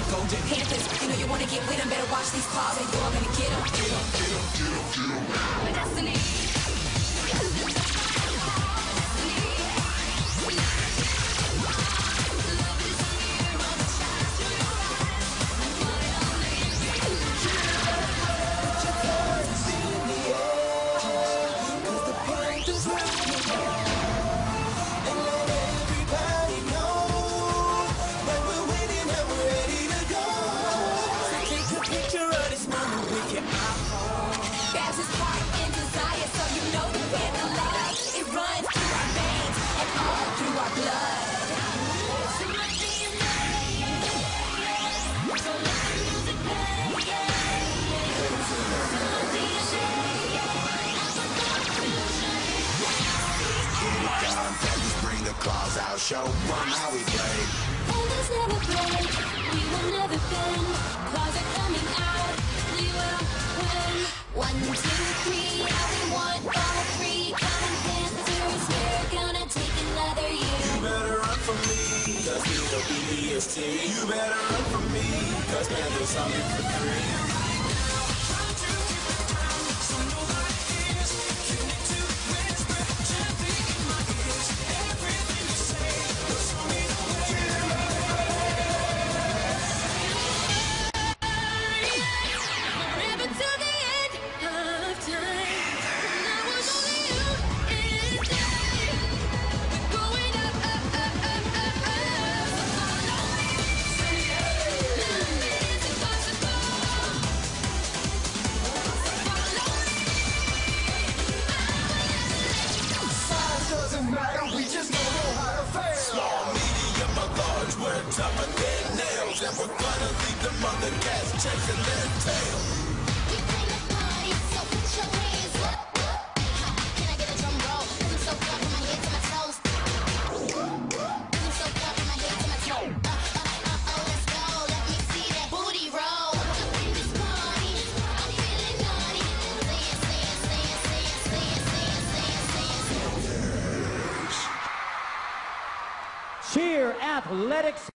golden Panthers. You know you wanna get with them, better watch these claws or you're gonna get them. Get them, get them, get them, get them. My destiny. Claws out, show 'em how we play. Others never play, we will never bend. Claws are coming out, we will win. 1, 2, 3, all we want, all three. Common Panthers, we're gonna take another year. You better run from me, cause we'll be EST. You better run from me, cause Panthers on me for free. Tougher than nails, and we're gonna leave them on the gas chasing their tail. We bring the party, so put your hands up. Can I get a drum roll? 'Cause I'm so far from my head to my toes. 'Cause I'm so far from my head to my toes. Let's go, let me see that booty roll. Up in this party, I'm feeling naughty. Cheer Athletics.